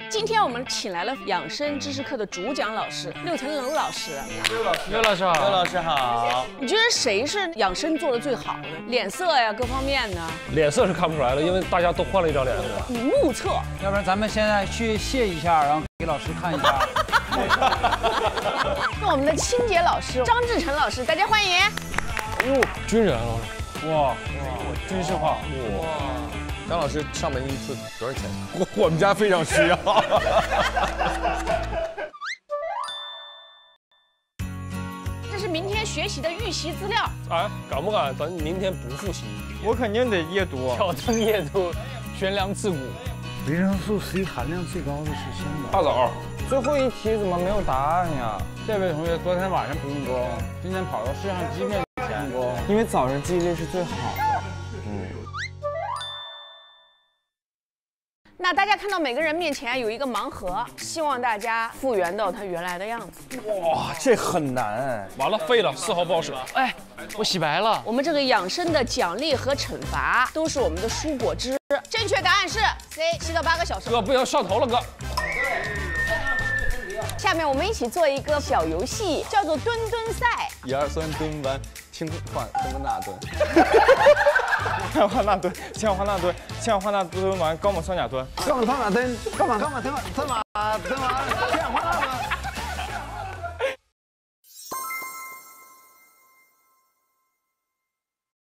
今天我们请来了养生知识课的主讲老师六层楼老师。 刘老师好， 刘老师好。 你觉得谁是养生做的最好的？脸色呀，各方面呢？ 脸色是看不出来了，因为大家都换了一张脸。 你目测。 要不然咱们现在去卸一下，然后给老师看一下。 是我们的清洁老师张志成老师，大家欢迎。 哟，军人啊！哇，军事化。哇， 张老师上门一次多少钱？我们家非常需要。 这是明天学习的预习资料。 哎，敢不敢？咱明天不复习？ 我肯定得夜读， 挑灯夜读，悬梁刺股。 维生素 C 含量最高的是香枣。 大枣。 最后一题怎么没有答案呀？这位同学昨天晚上不用功，今天跑到摄像机面前用功，因为早上记忆力是最好的。 那大家看到每个人面前有一个盲盒，希望大家复原到它原来的样子。 哇，这很难哎！ 完了，废了，丝毫不好使。哎，我洗白了。 我们这个养生的奖励和惩罚都是我们的蔬果汁。正确答案是 C， 7到8个小时。 哥，不要上头了，哥。 下面我们一起做一个小游戏，叫做蹲蹲赛。 1、2、3蹲完，轻缓什么那蹲？ 千万那蹲，千万那蹲，千万那蹲完，高猛双甲蹲。 干嘛蹲？干嘛蹲？千万那蹲。